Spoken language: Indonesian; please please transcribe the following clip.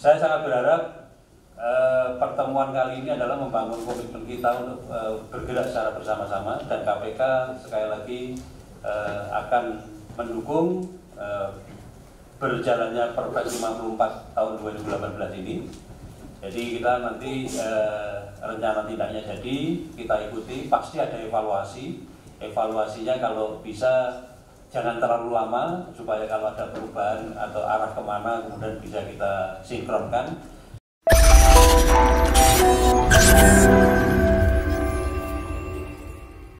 Saya sangat berharap pertemuan kali ini adalah membangun komitmen kita untuk bergerak secara bersama-sama, dan KPK sekali lagi akan mendukung berjalannya Perpres 54 tahun 2018 ini. Jadi kita nanti rencana tindaknya jadi kita ikuti, pasti ada evaluasi. Evaluasinya kalau bisa jangan terlalu lama supaya kalau ada perubahan atau arah kemana kemudian bisa kita sinkronkan.